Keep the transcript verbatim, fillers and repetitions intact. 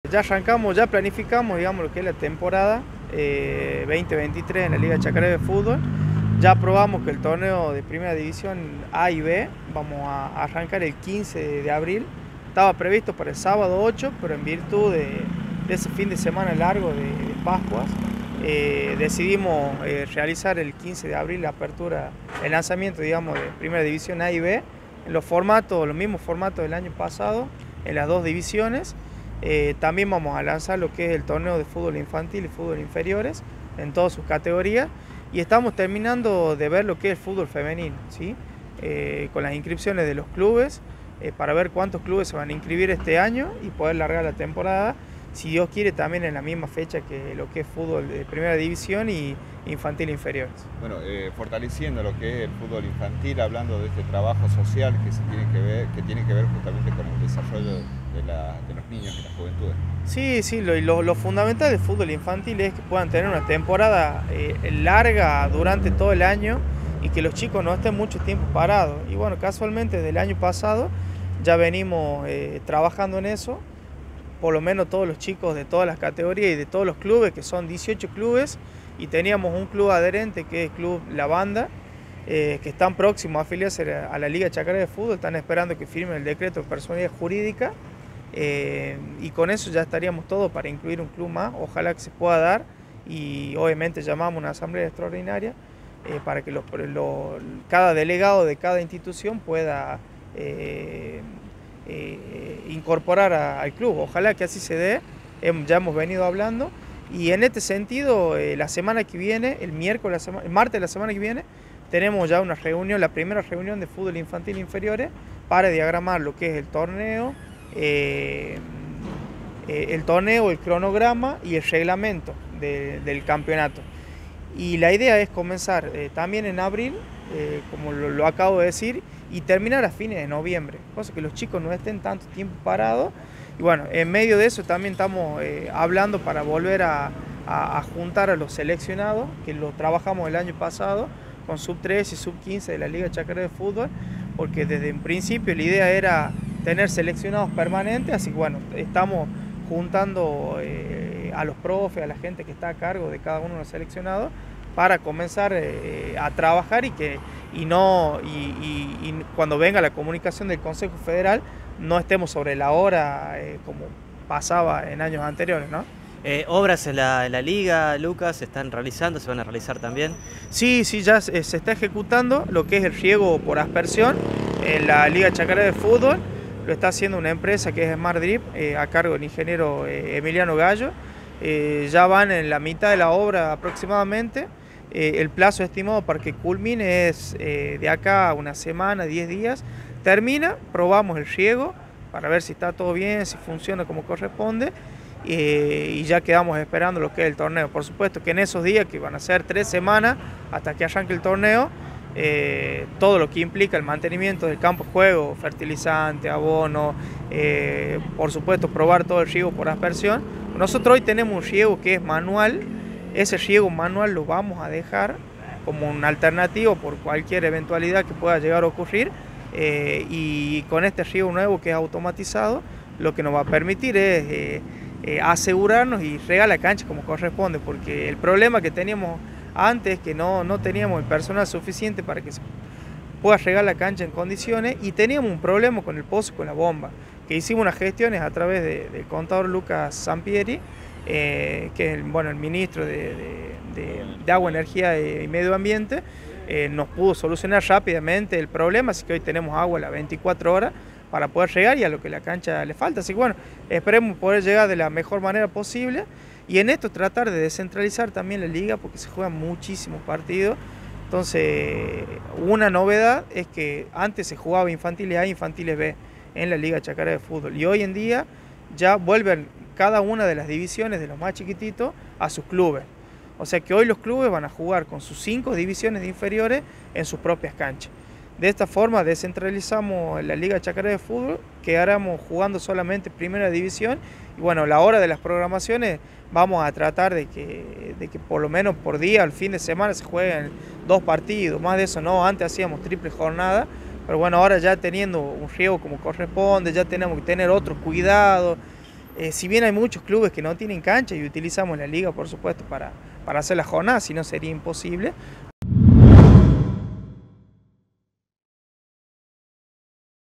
ya arrancamos, ya planificamos, digamos, lo que es la temporada eh, veinte veintitrés en la Liga Chacarera de Fútbol. Ya probamos que el torneo de Primera División A y B, vamos a arrancar el quince de abril. Estaba previsto para el sábado ocho, pero en virtud de, de ese fin de semana largo de, de Pascuas, eh, decidimos eh, realizar el quince de abril la apertura, el lanzamiento, digamos, de Primera División A y B, en los formatos, los mismos formatos del año pasado, en las dos divisiones. Eh, también vamos a lanzar lo que es el torneo de fútbol infantil y fútbol inferiores, en todas sus categorías. Y estamos terminando de ver lo que es el fútbol femenino, ¿sí? Eh, con las inscripciones de los clubes, eh, para ver cuántos clubes se van a inscribir este año y poder largar la temporada, si Dios quiere, también en la misma fecha que lo que es fútbol de primera división y infantil inferiores. Bueno, eh, fortaleciendo lo que es el fútbol infantil, hablando de este trabajo social que, se tiene, que, ver, que tiene que ver justamente con el desarrollo de, la, de los niños y las juventudes. Sí, sí, lo, lo, lo fundamental del fútbol infantil es que puedan tener una temporada eh, larga durante todo el año y que los chicos no estén mucho tiempo parados. Y bueno, casualmente desde el año pasado ya venimos eh, trabajando en eso, por lo menos todos los chicos de todas las categorías y de todos los clubes, que son dieciocho clubes, y teníamos un club adherente que es el Club La Banda, eh, que están próximos a afiliarse a la Liga Chacarera de Fútbol, están esperando que firmen el decreto de personalidad jurídica. Eh, y con eso ya estaríamos todos para incluir un club más, ojalá que se pueda dar, y obviamente llamamos a una asamblea extraordinaria eh, para que los, los, cada delegado de cada institución pueda eh, eh, incorporar a, al club, ojalá que así se dé. Hem, ya hemos venido hablando y en este sentido eh, la semana que viene, el miércoles, la semana, el martes de la semana que viene, tenemos ya una reunión, la primera reunión de fútbol infantil inferiores para diagramar lo que es el torneo, Eh, eh, el torneo, el cronograma y el reglamento de, del campeonato. Y la idea es comenzar eh, también en abril, eh, como lo, lo acabo de decir, y terminar a fines de noviembre, cosa que los chicos no estén tanto tiempo parados. Y bueno, en medio de eso también estamos eh, hablando para volver a, a, a juntar a los seleccionados, que lo trabajamos el año pasado con sub tres y sub quince de la Liga Chacarera de Fútbol, porque desde un principio la idea era tener seleccionados permanentes, así que bueno, estamos juntando eh, a los profes, a la gente que está a cargo de cada uno de los seleccionados, para comenzar eh, a trabajar y que y no y, y, y cuando venga la comunicación del Consejo Federal no estemos sobre la hora eh, como pasaba en años anteriores, ¿no? Eh, obras en la, en la liga, Lucas, se están realizando, se van a realizar también. Sí, sí, ya se, se está ejecutando lo que es el riego por aspersión en la Liga Chacarera de Fútbol. Lo está haciendo una empresa que es Smart Drip, eh, a cargo del ingeniero eh, Emiliano Gallo. Eh, ya van en la mitad de la obra aproximadamente. Eh, el plazo estimado para que culmine es eh, de acá a una semana, diez días. Termina, probamos el riego para ver si está todo bien, si funciona como corresponde. Eh, y ya quedamos esperando lo que es el torneo. Por supuesto que en esos días, que van a ser tres semanas hasta que arranque el torneo, Eh, todo lo que implica el mantenimiento del campo de juego, fertilizante, abono, eh, por supuesto probar todo el riego por aspersión. Nosotros hoy tenemos un riego que es manual, ese riego manual lo vamos a dejar como una alternativa por cualquier eventualidad que pueda llegar a ocurrir, eh, y con este riego nuevo que es automatizado, lo que nos va a permitir es eh, eh, asegurarnos y regar la cancha como corresponde, porque el problema que teníamos antes, que no, no teníamos el personal suficiente para que se pueda regar la cancha en condiciones, y teníamos un problema con el pozo y con la bomba, que hicimos unas gestiones a través de, del contador Lucas Sampieri, eh, que es el, bueno, el ministro de, de, de, de Agua, Energía y Medio Ambiente. Eh, nos pudo solucionar rápidamente el problema, así que hoy tenemos agua a las veinticuatro horas para poder regar y a lo que la cancha le falta. Así que bueno, esperemos poder llegar de la mejor manera posible. Y en esto tratar de descentralizar también la liga, porque se juegan muchísimos partidos. Entonces, una novedad es que antes se jugaba infantiles A e infantiles B en la Liga Chacarera de Fútbol. Y hoy en día ya vuelven cada una de las divisiones de los más chiquititos a sus clubes. O sea que hoy los clubes van a jugar con sus cinco divisiones de inferiores en sus propias canchas. De esta forma descentralizamos la Liga Chacarera de Fútbol, quedáramos jugando solamente primera división, y bueno, a la hora de las programaciones vamos a tratar de que, de que por lo menos por día, al fin de semana, se jueguen dos partidos, más de eso no, antes hacíamos triple jornada, pero bueno, ahora ya teniendo un riego como corresponde, ya tenemos que tener otro cuidado, Eh, si bien hay muchos clubes que no tienen cancha y utilizamos la liga, por supuesto, para, para hacer la jornada, si no sería imposible,